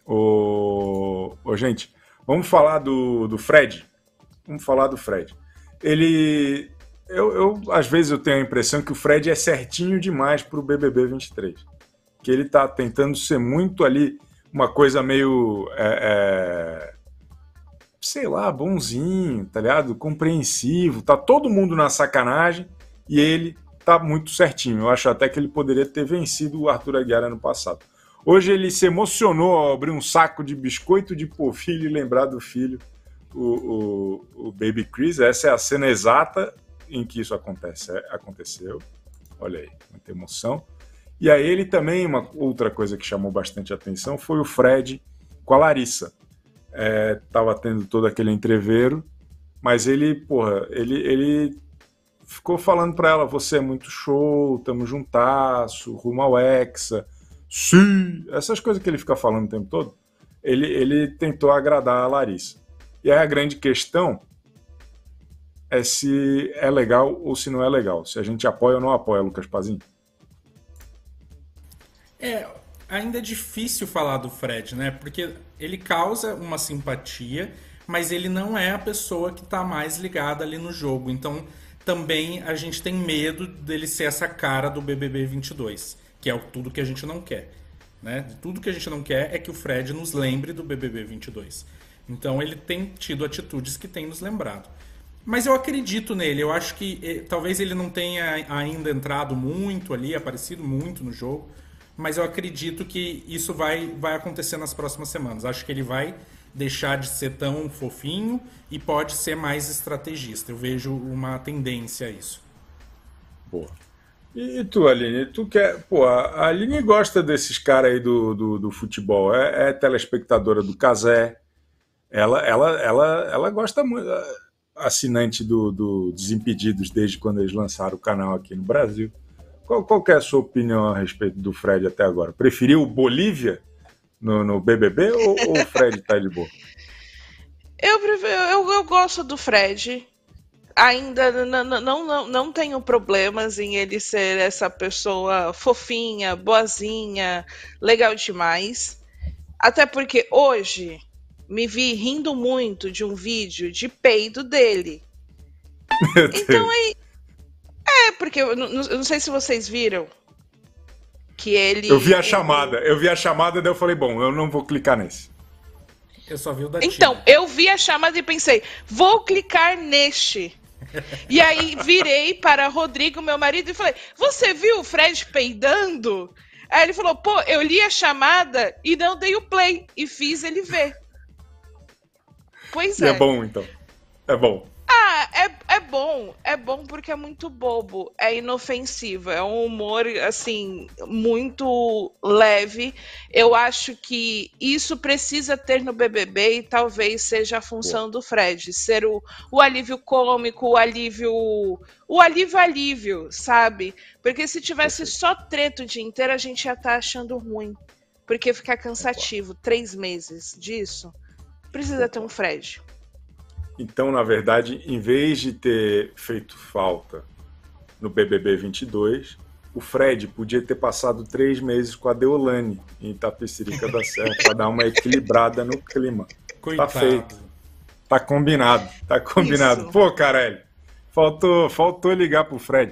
Gente, vamos falar do Fred. Vamos falar do Fred. Ele... às vezes eu tenho a impressão que o Fred é certinho demais pro BBB 23. Que ele tá tentando ser muito ali, uma coisa meio... sei lá, bonzinho, tá ligado? Compreensivo. Tá todo mundo na sacanagem e ele tá muito certinho. Eu acho até que ele poderia ter vencido o Arthur Aguiar ano passado. Hoje ele se emocionou ao abrir um saco de biscoito de polvilho e lembrar do filho, o Baby Chris. Essa é a cena exata em que isso aconteceu. Olha aí, muita emoção. E aí ele também, uma outra coisa que chamou bastante atenção foi o Fred com a Larissa. Tava tendo todo aquele entrevero, mas ele ficou falando pra ela, você é muito show, tamo juntasso, rumo ao Hexa, sim, essas coisas que ele fica falando o tempo todo, ele tentou agradar a Larissa. E aí a grande questão é se é legal ou se não é legal, se a gente apoia ou não apoia, Lucas Pazinho. Ainda é difícil falar do Fred, né? Porque ele causa uma simpatia, mas ele não é a pessoa que tá mais ligada ali no jogo. Então, também a gente tem medo dele ser essa cara do BBB 22, que é tudo que a gente não quer, né? Tudo que a gente não quer é que o Fred nos lembre do BBB 22. Então, ele tem tido atitudes que tem nos lembrado. Mas eu acredito nele. Eu acho que talvez ele não tenha ainda entrado muito ali, aparecido muito no jogo, mas eu acredito que isso vai acontecer nas próximas semanas. Acho que ele vai deixar de ser tão fofinho e pode ser mais estrategista. Eu vejo uma tendência a isso. Boa. E tu, Aline? Tu quer... Pô, a Aline gosta desses caras aí do futebol. É telespectadora do Cazé. Ela gosta muito. Assinante do Desimpedidos desde quando eles lançaram o canal aqui no Brasil. Qual que é a sua opinião a respeito do Fred até agora? Preferiu o Bolívia no BBB ou o Fred tá de boa? Eu gosto do Fred. Ainda não tenho problemas em ele ser essa pessoa fofinha, boazinha, legal demais. Até porque hoje me vi rindo muito de um vídeo de peido dele. Então aí... porque eu não sei se vocês viram que ele... Eu vi a chamada, daí eu falei, bom, eu não vou clicar nesse. Eu só vi o da Então, Tina. eu vi a chamada e pensei, vou clicar neste. E aí virei para Rodrigo, meu marido, e falei, você viu o Fred peidando? Aí ele falou, pô, eu li a chamada e não dei o play, e fiz ele ver. Pois é. E é bom, então. É bom. É bom porque é muito bobo, é inofensivo, é um humor, assim, muito leve. Eu acho que isso precisa ter no BBB e talvez seja a função do Fred, ser o alívio cômico, o alívio, sabe? Porque se tivesse só treta o dia inteiro, a gente ia estar achando ruim, porque fica cansativo, 3 meses disso, precisa ter um Fred. Então, na verdade, em vez de ter feito falta no BBB 22, o Fred podia ter passado 3 meses com a Deolane em Itapecerica da Serra para dar uma equilibrada no clima. Coitado. Tá feito. Tá combinado. Isso. Pô, caralho, faltou ligar pro Fred.